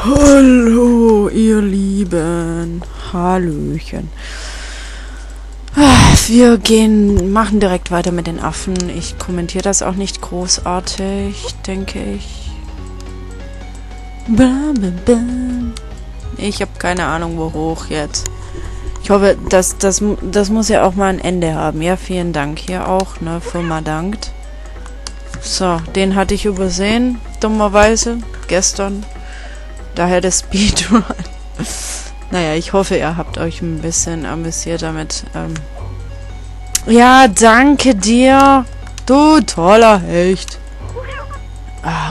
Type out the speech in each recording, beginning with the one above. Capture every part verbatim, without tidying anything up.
Hallo, ihr Lieben. Hallöchen. Wir gehen, machen direkt weiter mit den Affen. Ich kommentiere das auch nicht großartig, denke ich. Ich habe keine Ahnung, wo hoch jetzt. Ich hoffe, das, das, das muss ja auch mal ein Ende haben. Ja, vielen Dank hier auch, ne? Firma dankt. So, den hatte ich übersehen, dummerweise, gestern. Daher der Speedrun. Naja, ich hoffe, ihr habt euch ein bisschen amüsiert damit. Ähm ja, danke dir. Du toller Hecht. Ah,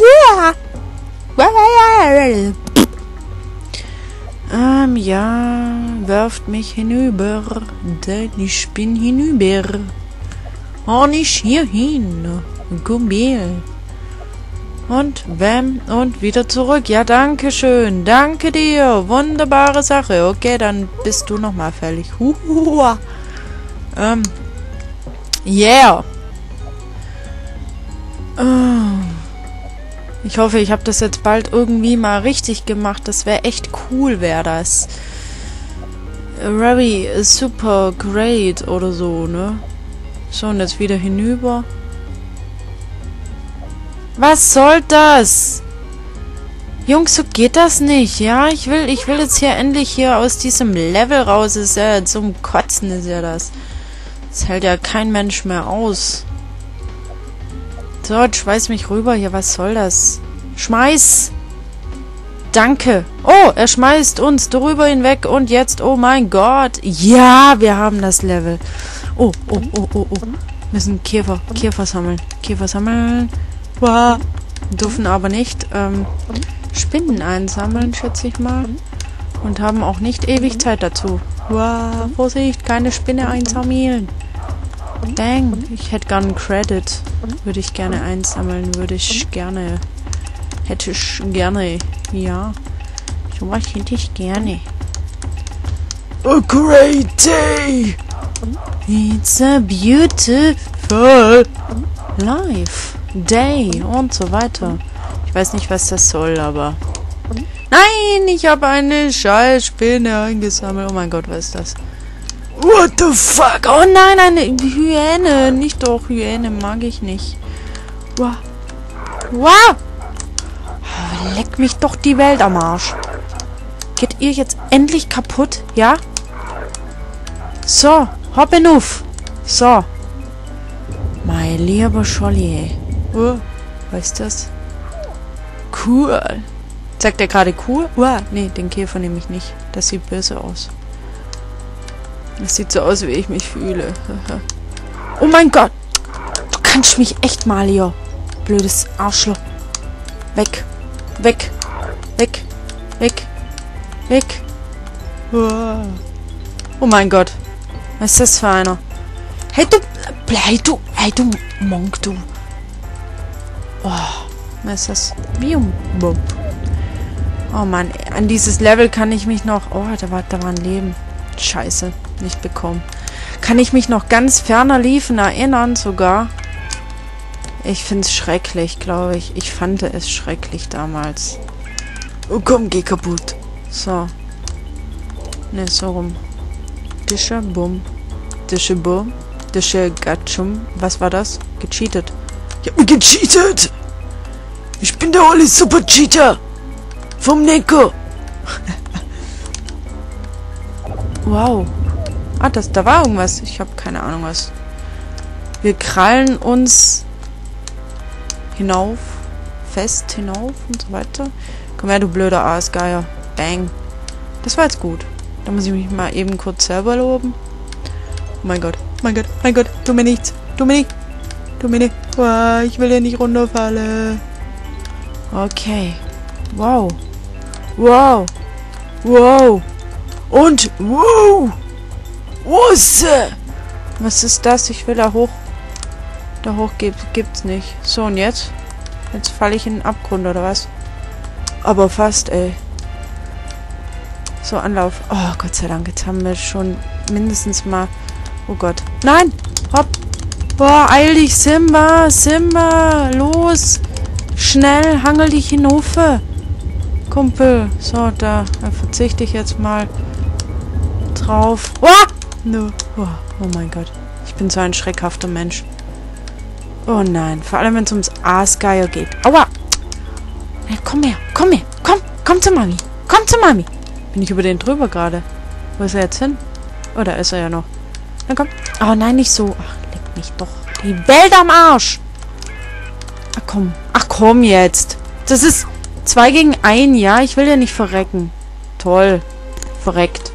ähm, ja, werft mich hinüber, denn ich bin hinüber. Und nicht hierhin. Komm her. Und bam, und wieder zurück. Ja, danke schön. Danke dir. Wunderbare Sache. Okay, dann bist du nochmal fällig. Huhuhu. Ähm. Yeah. Oh. Ich hoffe, ich habe das jetzt bald irgendwie mal richtig gemacht. Das wäre echt cool, wäre das. Very super great oder so, ne? So, und jetzt wieder hinüber. Was soll das? Jungs, so geht das nicht, ja? Ich will, ich will jetzt hier endlich hier aus diesem Level raus. Ist ja zum Kotzen, ist ja das. Das hält ja kein Mensch mehr aus. So, jetzt schmeiß mich rüber hier. Was soll das? Schmeiß! Danke. Oh, er schmeißt uns drüber hinweg und jetzt, oh mein Gott. Ja, wir haben das Level. Oh, oh, oh, oh, oh. Wir müssen Käfer, Käfer sammeln. Käfer sammeln. Wow. Dürfen aber nicht ähm, Spinnen einsammeln, schätze ich mal. Und haben auch nicht ewig Zeit dazu. Wow. Vorsicht, keine Spinne einsammeln. Dang, ich hätte gerne einen Credit. Würde ich gerne einsammeln, würde ich gerne. Hätte ich gerne. Ja. So was hätte ich gerne. A great day! It's a beautiful life. Day und so weiter. Ich weiß nicht, was das soll, aber... Nein, ich habe eine Scheißspinne eingesammelt. Oh mein Gott, was ist das? What the fuck? Oh nein, eine Hyäne. Nicht doch, Hyäne mag ich nicht. Wow. Wow. Leck mich doch die Welt am Arsch. Geht ihr jetzt endlich kaputt? Ja? So, hopp hinauf. So. Mein lieber Scholli. Oh, was ist das? Cool. Sagt er gerade cool? Wow. Nee, den Käfer nehme ich nicht. Das sieht böse aus. Das sieht so aus, wie ich mich fühle. Oh mein Gott. Du kannst mich echt mal hier. Blödes Arschloch. Weg. Weg. Weg. Weg. Weg. Oh mein Gott. Was ist das für einer? Hey, du... Bleib, du... Hey, du Monk, du... Oh, was ist das? Oh Mann, an dieses Level kann ich mich noch... Oh, da war, da war ein Leben. Scheiße, nicht bekommen. Kann ich mich noch ganz ferner liefen erinnern sogar? Ich find's schrecklich, glaube ich. Ich fand es schrecklich damals. Oh komm, geh kaputt. So. Ne, so rum. Dische, bumm. Dische, bumm. Dische, gatschum. Was war das? Gecheatet. Ich hab mich gecheatet! Ich bin der Oli Super Cheater! Vom Neko! Wow. Ah, das, da war irgendwas. Ich habe keine Ahnung was. Wir krallen uns hinauf. Fest hinauf und so weiter. Komm her, du blöder Aasgeier. Bang. Das war jetzt gut. Da muss ich mich mal eben kurz selber loben. Oh mein Gott. Mein Gott. Mein Gott. Tu mir nichts. Tu mir nicht. Tu mir nicht. Oh, ich will ja nicht runterfallen. Okay. Wow. Wow. Wow. Und wow. Was? Was ist das? Ich will da hoch. Da hoch gibt, gibt's nicht. So, und jetzt? Jetzt falle ich in den Abgrund, oder was? Aber fast, ey. So, Anlauf. Oh, Gott sei Dank. Jetzt haben wir schon mindestens mal... Oh Gott. Nein! Hopp! Boah, eil dich, Simba! Simba! Los! Schnell, hangel dich hinauf! Kumpel. So, da, da verzichte ich jetzt mal drauf. Oh! No. Oh, oh mein Gott. Ich bin so ein schreckhafter Mensch. Oh nein. Vor allem, wenn es ums Aasgeier geht. Aua! Ja, komm her. Komm her. Komm. Komm zu Mami. Komm zu Mami. Bin ich über den drüber gerade? Wo ist er jetzt hin? Oh, da ist er ja noch. Dann komm. Oh nein, nicht so. Ach, leck mich doch. Die Welt am Arsch. Ach komm. Ach komm jetzt. Das ist zwei gegen ein, ja? Ich will ja nicht verrecken. Toll. Verreckt.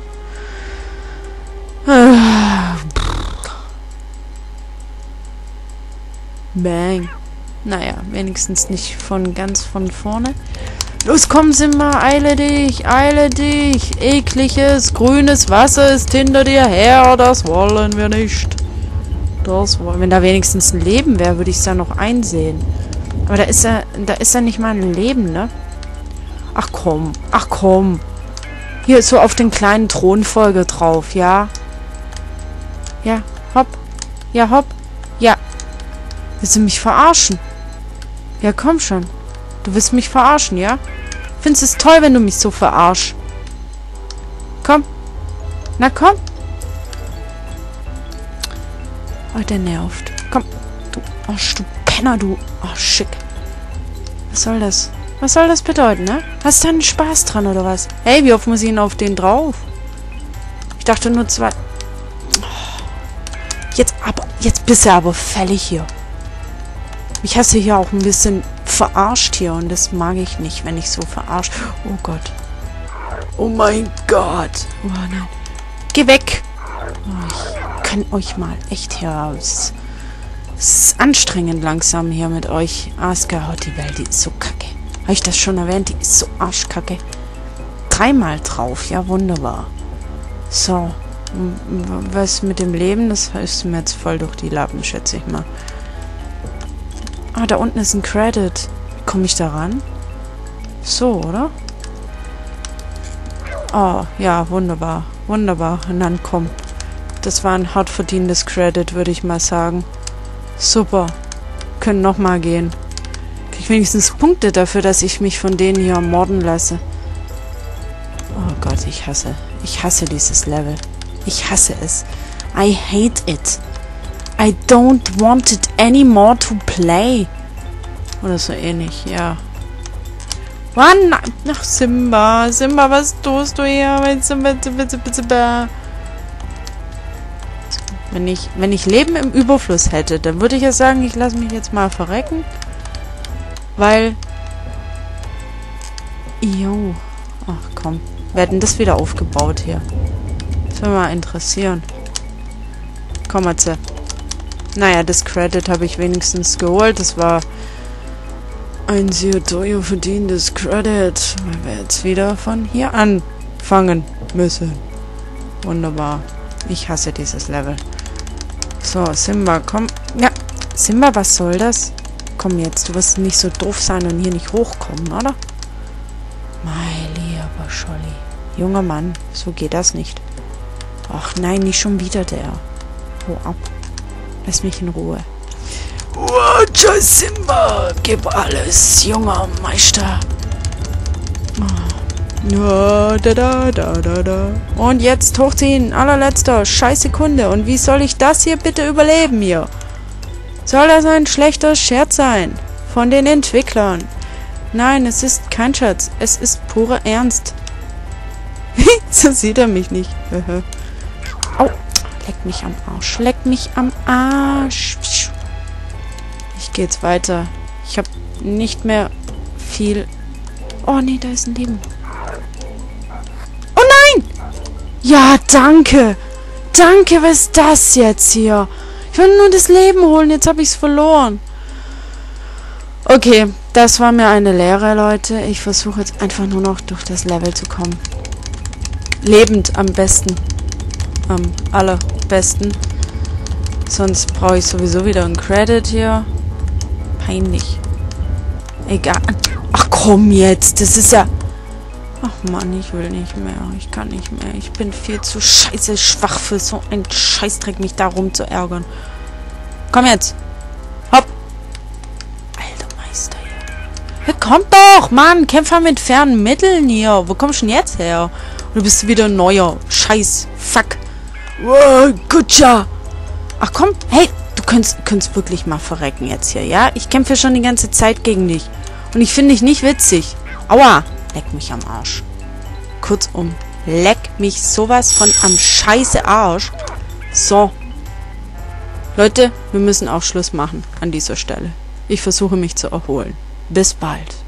Bang. Naja, wenigstens nicht von ganz von vorne. Los, komm, Simba, eile dich, eile dich. Ekliges, grünes Wasser ist hinter dir her. Das wollen wir nicht. Das wollen. Wenn da wenigstens ein Leben wäre, würde ich es da noch einsehen. Aber da ist ja, da ist ja nicht mal ein Leben, ne? Ach komm, ach komm. Hier ist so auf den kleinen Thronfolger drauf, ja? Ja, hopp. Ja, hopp. Ja. Willst du mich verarschen? Ja, komm schon. Du willst mich verarschen, ja? Findest es toll, wenn du mich so verarschst? Komm. Na, komm. Oh, der nervt. Komm. Du Arsch, du Penner, du. Oh, schick. Was soll das? Was soll das bedeuten, ne? Hast du da einen Spaß dran, oder was? Hey, wie oft muss ich denn auf den drauf? Ich dachte nur zwei... Jetzt aber... Jetzt bist du aber fällig hier. Ich hasse hier auch ein bisschen verarscht hier und das mag ich nicht, wenn ich so verarscht. Oh Gott. Oh mein Gott. Oh nein. Geh weg. Oh, ich kann euch mal echt heraus. Es ist anstrengend langsam hier mit euch. Asuka, oh, die Welt, die ist so kacke. Habe ich das schon erwähnt? Die ist so arschkacke. Dreimal drauf. Ja, wunderbar. So. Was mit dem Leben? Das ist mir jetzt voll durch die Lappen, schätze ich mal. Ah, da unten ist ein Credit. Wie komme ich da ran? So, oder? Oh, ja, wunderbar. Wunderbar. Und dann komm. Das war ein hart verdientes Credit, würde ich mal sagen. Super. Können nochmal gehen. Krieg ich wenigstens Punkte dafür, dass ich mich von denen hier morden lasse. Oh Gott, ich hasse. Ich hasse dieses Level. Ich hasse es. I hate it. I don't want it anymore to play. Oder so ähnlich, ja. Mann! Ach, Simba. Simba, was tust du hier? Wenn ich, wenn ich Leben im Überfluss hätte, dann würde ich ja sagen, ich lasse mich jetzt mal verrecken. Weil... Jo. Ach komm. Wir hätten das wieder aufgebaut hier. Das würde mich mal interessieren. Komm, Matze. Naja, das Credit habe ich wenigstens geholt. Das war ein sehr teuer verdientes Credit. Weil wir jetzt wieder von hier anfangen müssen. Wunderbar. Ich hasse dieses Level. So, Simba, komm. Ja, Simba, was soll das? Komm jetzt, du wirst nicht so doof sein und hier nicht hochkommen, oder? Mein lieber Scholli. Junger Mann, so geht das nicht. Ach nein, nicht schon wieder der. Hau ab. Lass mich in Ruhe. Watcha Simba, gib alles, junger Meister. Oh. Ja, da, da, da, da, da. Und jetzt hochziehen, allerletzter, scheiß Sekunde. Und wie soll ich das hier bitte überleben hier? Soll das ein schlechter Scherz sein? Von den Entwicklern? Nein, es ist kein Scherz. Es ist purer Ernst. So sieht er mich nicht. Au. Leck mich am Arsch. Leck mich am Arsch. Ich gehe jetzt weiter. Ich habe nicht mehr viel... Oh, nee, da ist ein Leben. Oh, nein! Ja, danke. Danke, was ist das jetzt hier? Ich will nur das Leben holen. Jetzt habe ich es verloren. Okay, das war mir eine Lehre, Leute. Ich versuche jetzt einfach nur noch durch das Level zu kommen. Lebend am besten. Am allerbesten. Sonst brauche ich sowieso wieder einen Credit hier. Peinlich. Egal. Ach komm jetzt. Das ist ja... Ach Mann, ich will nicht mehr. Ich kann nicht mehr. Ich bin viel zu scheiße schwach für so einen Scheißdreck, mich da rum zu ärgern. Komm jetzt. Hopp. Alter Meister hier. Ja, komm doch, Mann. Kämpfer mit fernen Mitteln hier. Wo kommst du denn jetzt her? Du bist wieder ein neuer. Scheiß. Fuck. Wow, Kutscher. Ach komm, hey, du könntest, könntest wirklich mal verrecken jetzt hier, ja? Ich kämpfe schon die ganze Zeit gegen dich. Und ich finde dich nicht witzig. Aua. Leck mich am Arsch. Kurzum, leck mich sowas von am scheiße Arsch. So. Leute, wir müssen auch Schluss machen an dieser Stelle. Ich versuche mich zu erholen. Bis bald.